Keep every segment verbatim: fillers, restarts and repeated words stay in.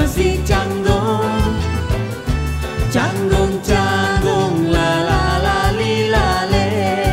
masih canggung, canggung canggung la la la li la le.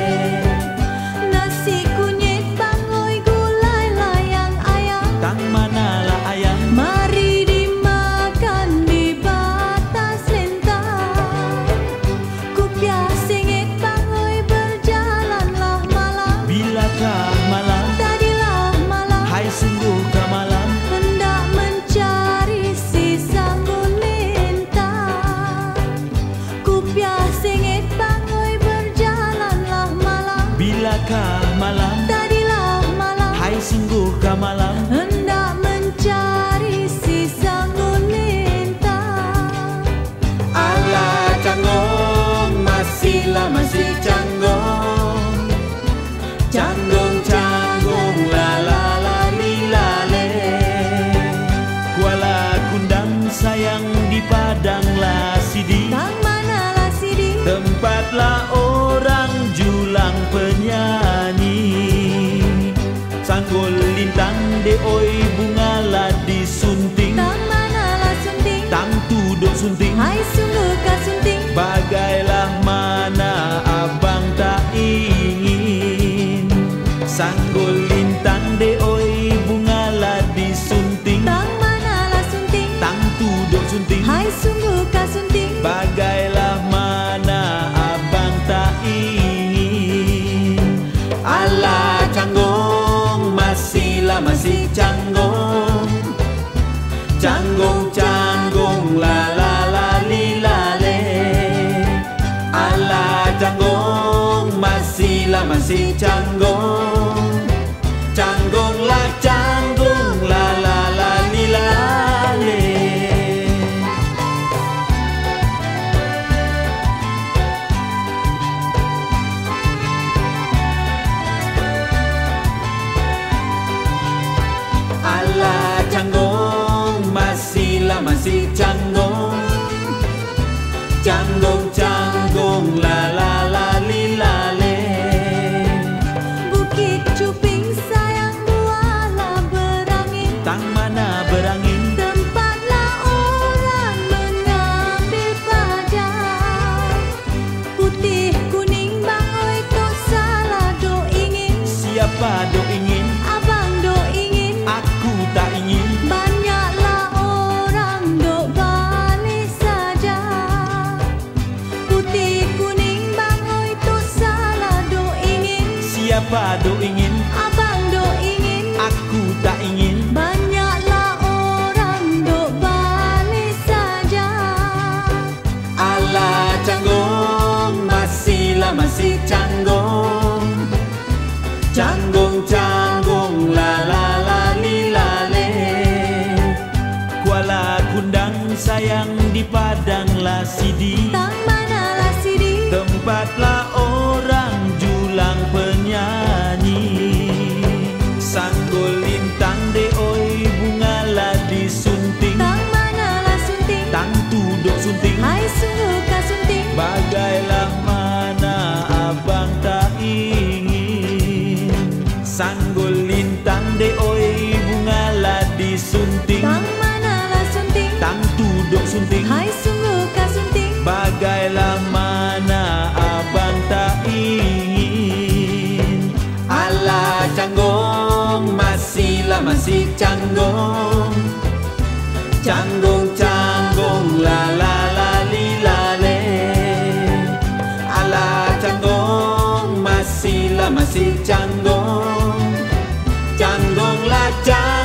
Nasi kunyit bangoy gulay layang ayam, Tang mana lah ayam, mari dimakan di batas lentang. Kupiah singit bangoy berjalanlah malam, bilakah malam, tadilah malam. hai sungguhkah malam, Hendak mencari si sang gulintang. Kupiah singit bangoy berjalanlah malam, bilakah malam, tadilah malam. hai sungguhkah malam. Hendak mencari si sang gulintang. Alah canggung, masihlah masih canggung, canggung canggung la la la li la le. Kuala Kundang sayang di Padang lah sidi, Tang manalah sidi, tempatlah orang julang penyanyi. Sanggul lintang de oi bunga lah disunting, tang manalah sunting. tang tuduk sunting. Hai sungguh kah sunting, Bagailah mana abang tak ingin. Sanggul lintang de oi bunga lah disunting, tang manalah sunting. tang tuduk sunting. Hai sungguh kah sunting, Bagailah mana abang tak ingin. Alah canggung, masihlah masih canggung, canggung canggung la la la li la le. Alah canggung, masihlah masih canggung, canggung lah canggung la la la li la le. Alah canggung, masihlah masih canggung, canggung canggung la la la li la le. Bukit Cuping sayang buahlah berangin, Tang mana berangin, tempatlah orang mengambil pajak. Putih kuning bangoy tok salah do ingin, siapa dok ingin, abang do ingin. aku tak ingin. Banyaklah orang dok balik saja. Putih kuning bangoy tok salah do ingin, Siapa dok ingin, abang do ingin. aku tak ingin. Banyaklah orang dok balik saja. Alah canggung, masihlah masih canggung, canggung canggung la la la li la le. Kuala Kundang sayang di Padang lah sidi, Tang manalah sidi, tempatlah orang julang penyanyi. Sanggul lintang de oi bunga lah disunting, tang manalah sunting. tang tuduk sunting. Hai sungguh kah sunting, Bagailah mana abang tak ingin. Sanggul lintang de oi bunga lah disunting, tang manalah sunting. tang tuduk sunting. Hai sungguh kah sunting, Bagailah mana abang tak ingin. Alah canggung, masihlah masih canggung, canggung canggung la la la li la le. Alah canggung, masihlah masih canggung, canggung lah canggung.